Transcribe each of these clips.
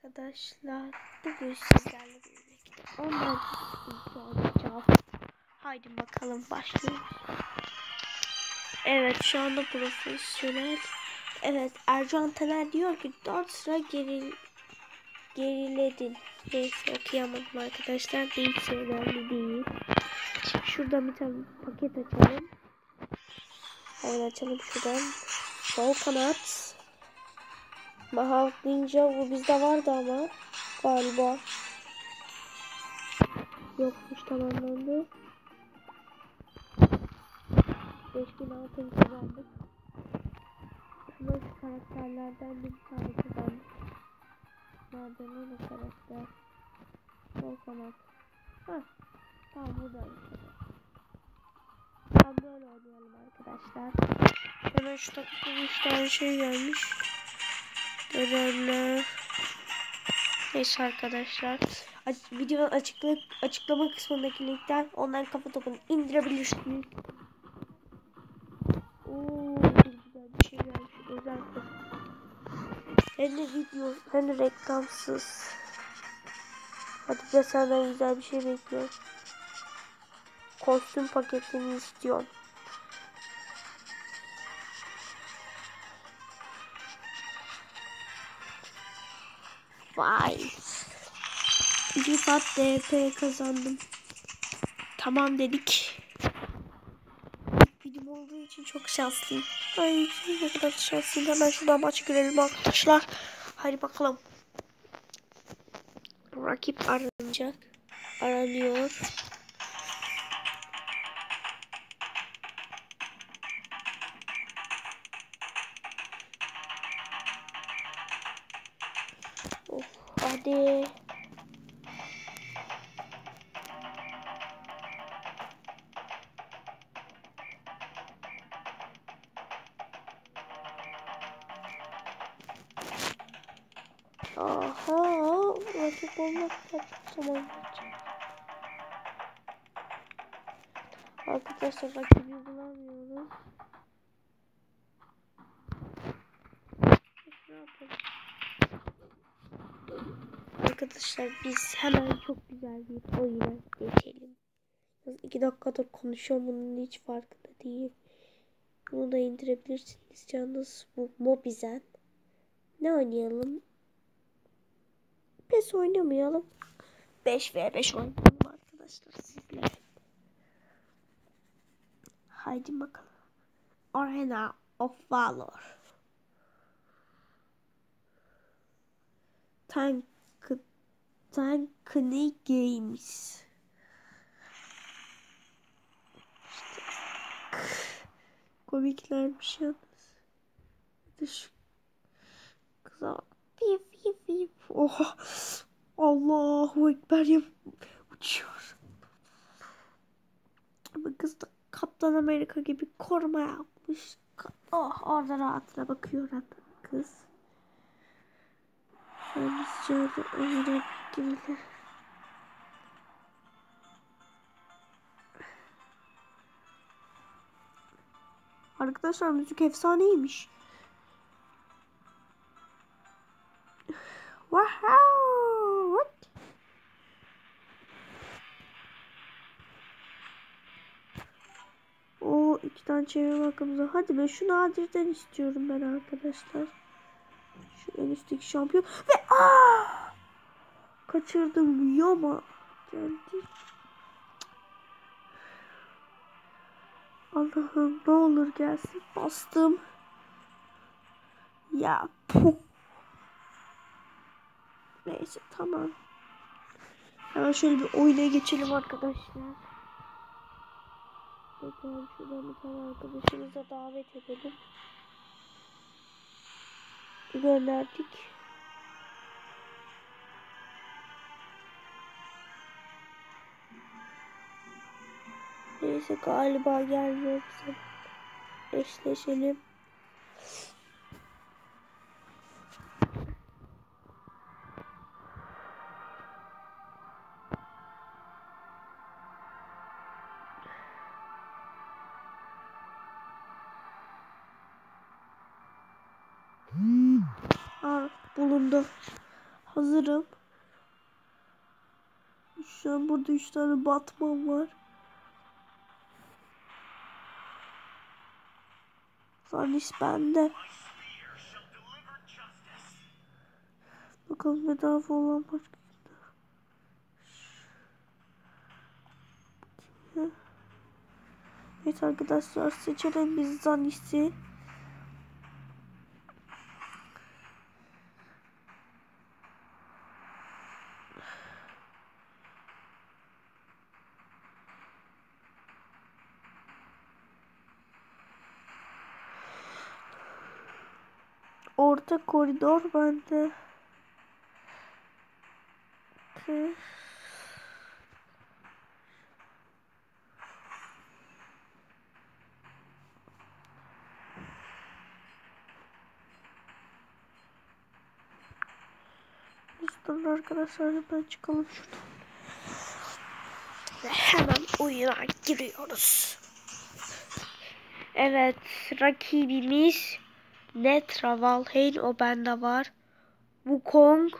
arkadaşlar. Bugün sizlerle birlikte ondan alacağım. Haydi bakalım başlıyoruz. Evet, şu anda profesyonel. Evet, Ercan Taner diyor ki 4 sıra geriledin. Neyse, okuyamadım arkadaşlar. Neyse, önemli değil. Şuradan bir tane paket açalım. Hemen açalım şuradan. Sol kanat. Mahalt Ninja, bu bizde vardı ama galiba yokmuş, tamamlandı. 5000 altın kazandık. Ama şu karakterlerden bir tane kazandık. Nerede lan o karakter? Sol kanat. Hah, tamam, buradaymış. Tamam, böyle oynayalım arkadaşlar. Hemen şu takımda 3 tane şey gelmiş. Görevler. Neyse arkadaşlar. Videonun açıklama kısmındaki linkten online kafa topunu indirebilirsiniz. Ooo, güzel bir şey gelmiş. Özel kız. Hem de video, hem de reklamsız. Hadi ya, senden güzel bir şey bekliyorum. Kostüm paketini istiyorum. Vay. 2 saat DP kazandım. Tamam dedik. Videom olduğu için çok şanslıyım. Ay, ne kadar şanslıyım. Hemen şuradan maç görelim arkadaşlar. Hadi bakalım. Rakip aranacak. Aranıyor. Oh, hadi. Aha, rakip olmazsa tamam. Arkadaşlar, rakibi bulamıyoruz. Arkadaşlar, biz hemen çok güzel bir oyuna geçelim. 2 dakikadır konuşuyorum, bunun hiç farkında değil. Bunu da indirebilirsiniz canınız. Bu Mobizen. Ne oynayalım? PES oynamayalım. 5v5 oynayalım arkadaşlar sizle. Haydi bakalım. Arena of Valor. Tankny Games. Komiklermiş yalnız. Şu kıza pif pif pif. Oha. Allahu Ekber ya. Uçuyor. Bu kız da Kaptan Amerika gibi koruma yapmış. Oh, orada rahatına bakıyor kız. Şöyle oyuna girelim. Arkadaşlar, müzik efsaneymiş. Wow! What? O 2 tane çevirme hakkımız. Hadi be, şu nadirden istiyorum ben arkadaşlar. Şu en üstteki şampiyon. Ve kaçırdım Yoma. Geldi. Allah'ım, ne olur gelsin. Bastım. Ya puh. Neyse, tamam. Hemen şöyle bir oyuna geçelim arkadaşlar. Bakalım, şuradan bir tane arkadaşımıza davet edelim. Gönderdik. Neyse, galiba gelmiyor bize. Eşleşelim. Bulundu. Hazırım. Şu an burada 3 tane Batman var. Zanis bende. Bakalım bedava olan başka kimler? Evet arkadaşlar, seçelim biz Zanis'i. Orta koridor bende. Dur arkadaşlar, hemen çıkalım şuradan. Ve hemen oyuna giriyoruz. Evet, rakibimiz Netra Valheim, o bende var. Wukong,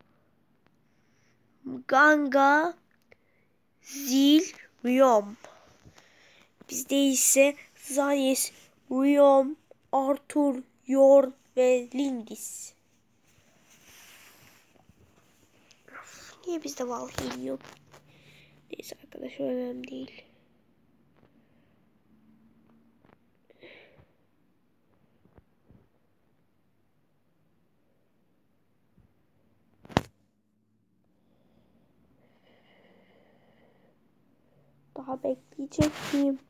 Ganga, Zil, Riom. Bizde ise Zanis, Riom, Arthur, Yorn ve Lindis. Niye bizde Valheim yok? Neyse arkadaşlar, önemli değil. Daha bekleyecek miyim?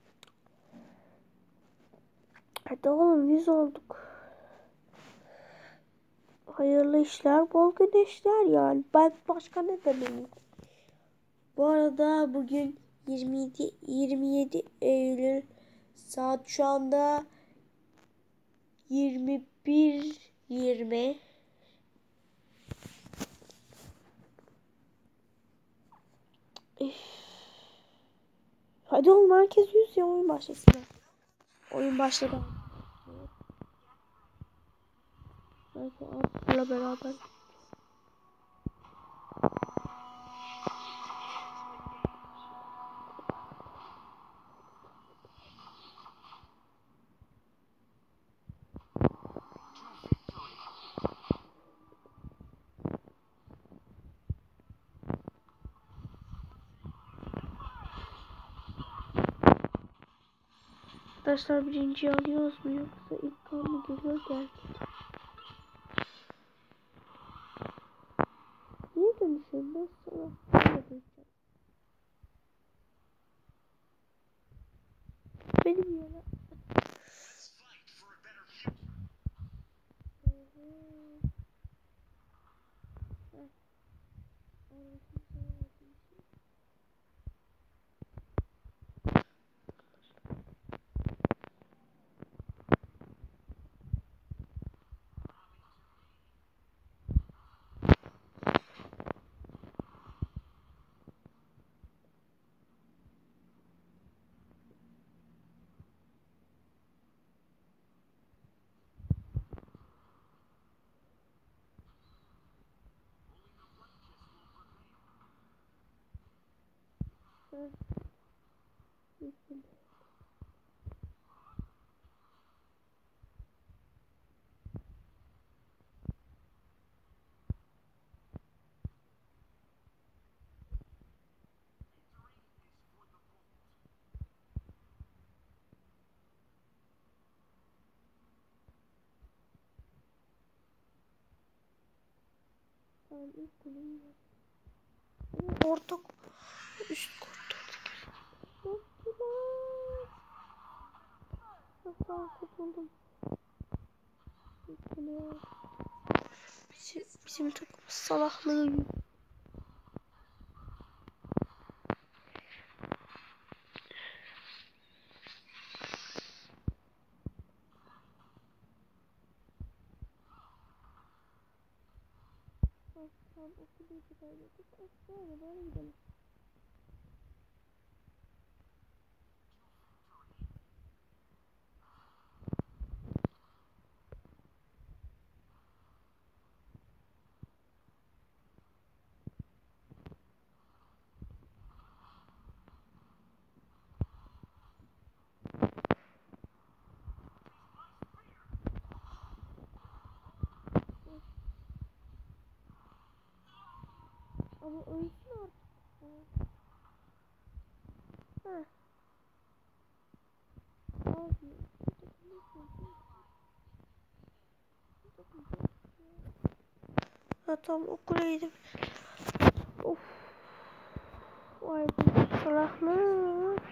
Hadi oğlum, 100 olduk. Hayırlı işler, bol güneşler yani. Ben başka ne demeyeyim? Bu arada bugün 27 Eylül, saat şu anda 21:20. Hadi oğlum, herkes 100 ya, oyun başlasın. Oyun başladı. Belki Arthur'la beraber. Arkadaşlar, birinci alıyoruz mu yoksa ilk kan mı geliyor? Gel. Niye dönüşüyorum ben sonra? Benim yere. Orta üst koridor. Nasıl kurtuldum? Bizim takım salaklığı. Tam okuduğu kadar yapıp sonra böyle gidelim. Ama ölsün artık. Heh. Abi. Ha tam okulaydım. Of. Vay be salaklar.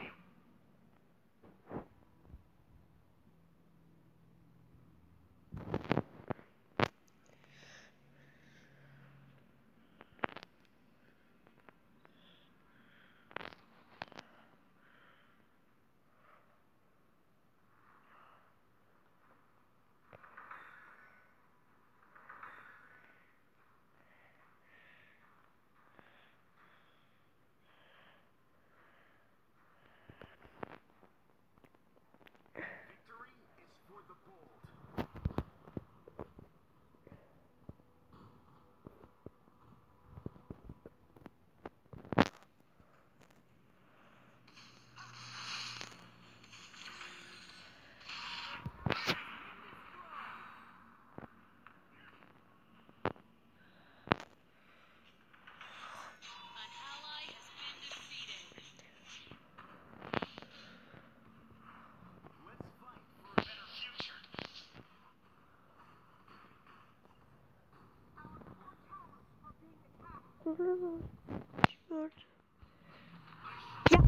Gördüm. Ya.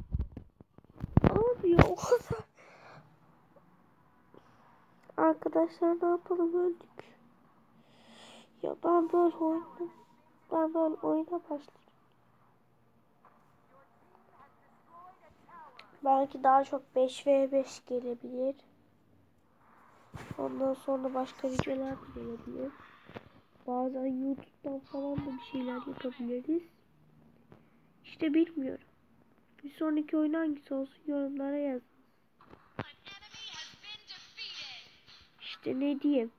Abi ya o kadar. Arkadaşlar ne yapalım öldük. Ya ben böyle oynadım. Ben böyle oyuna başladım. Belki daha çok 5v5 gelebilir. Ondan sonra başka videolar da gelebilir. Bazen YouTube'dan falan da bir şeyler yapabiliriz. İşte bilmiyorum. Bir sonraki oyun hangisi olsun yorumlara yazın. İşte ne diyeyim.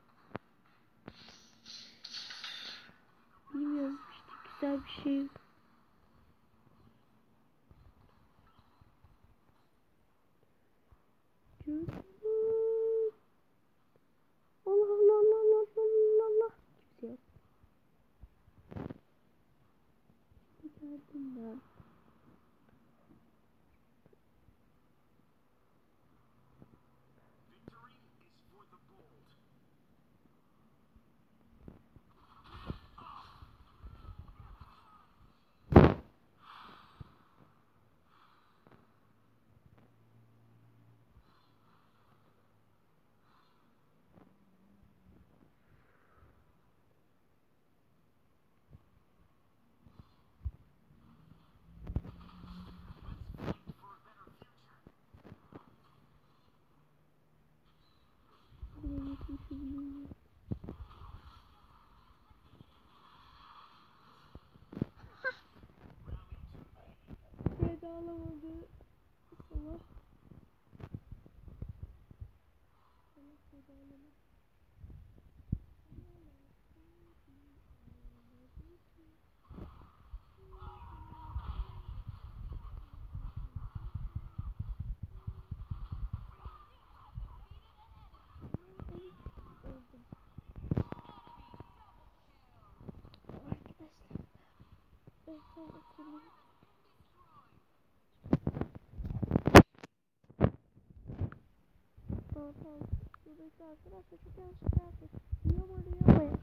Bilmiyorum işte güzel bir şey. Allah Allah Allah Allah Allah Allah. Kimse yok. Geldim ben. Feda alamadı. Allah. Allah feda alamadı. Arkadaşlar ben sonra kurayım. Tamam. Buradaki arkadaşlar çok yanlışlıkla yaptı. Niye böyle yapmayın?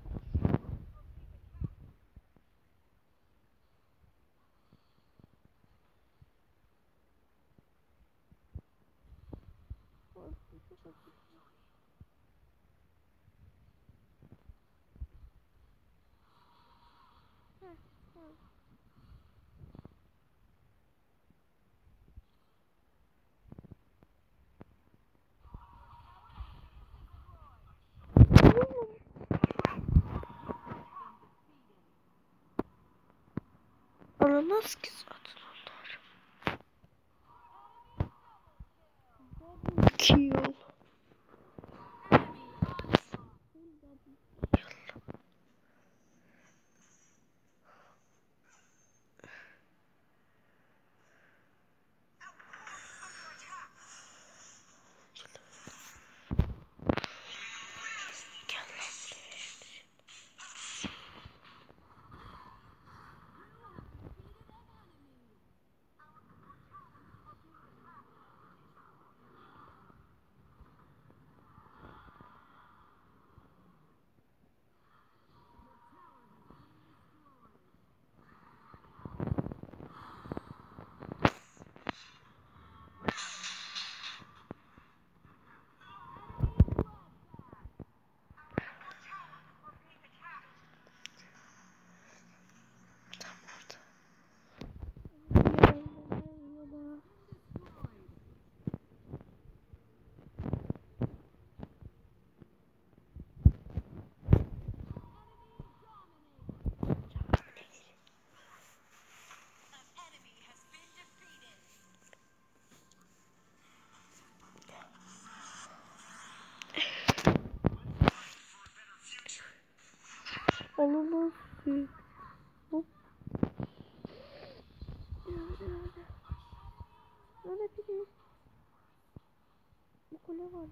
Tamam. Alamaz ki zaten onlar. Kill. Olamaz. Hop. Nerede biri? Bu kule var.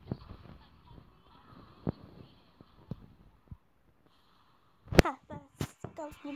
Ha ben kaldım.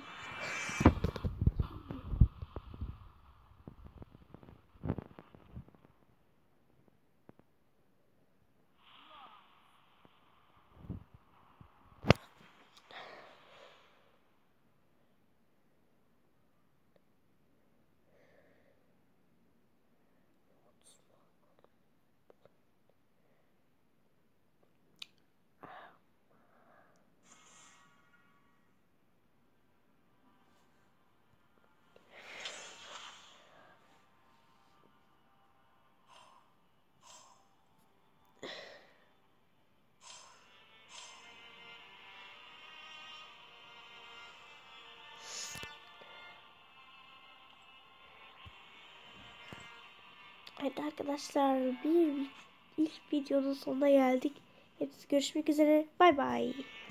Evet arkadaşlar ilk videonun sonuna geldik. Hepsi görüşmek üzere. Bay bay.